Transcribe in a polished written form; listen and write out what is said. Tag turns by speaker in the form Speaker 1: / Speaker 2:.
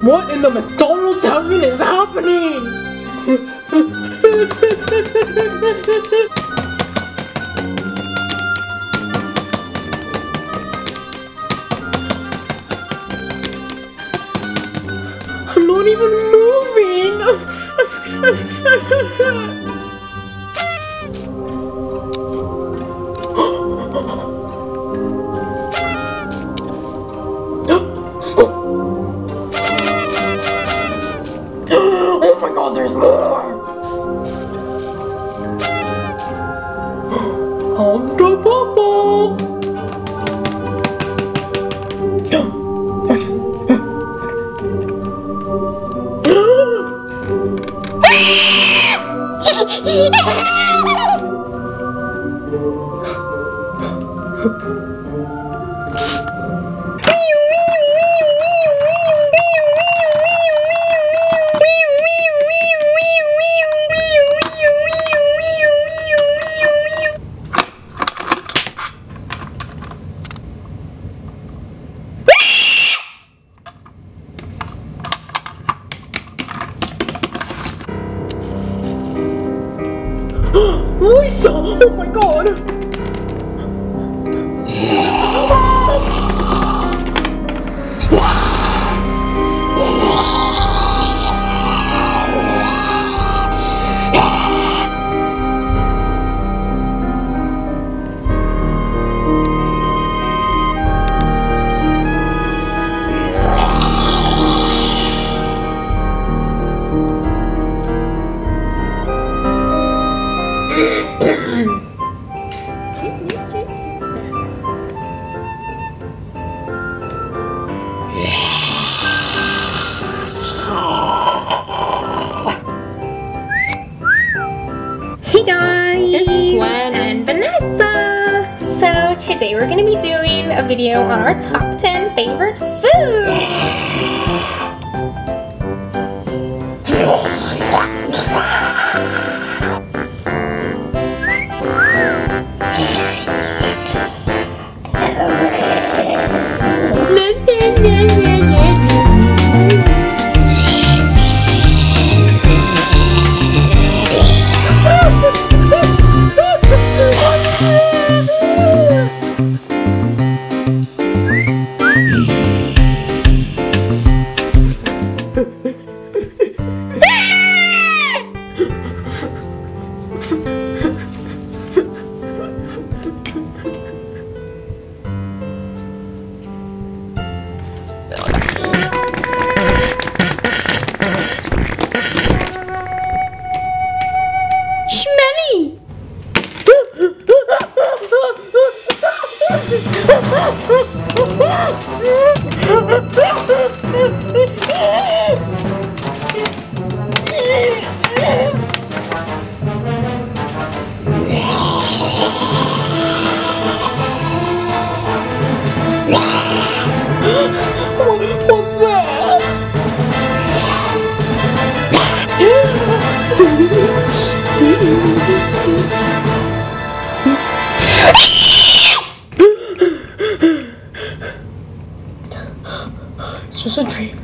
Speaker 1: What in the McDonald's heaven is happening? I'm not even moving. Oh my god, there's more! On the bubble! Lisa! Oh my god!
Speaker 2: Hey guys! It's Gwen and Vanessa! So today we're going to be doing a video on our top 10 favorite foods!
Speaker 1: What's that? It's just a dream.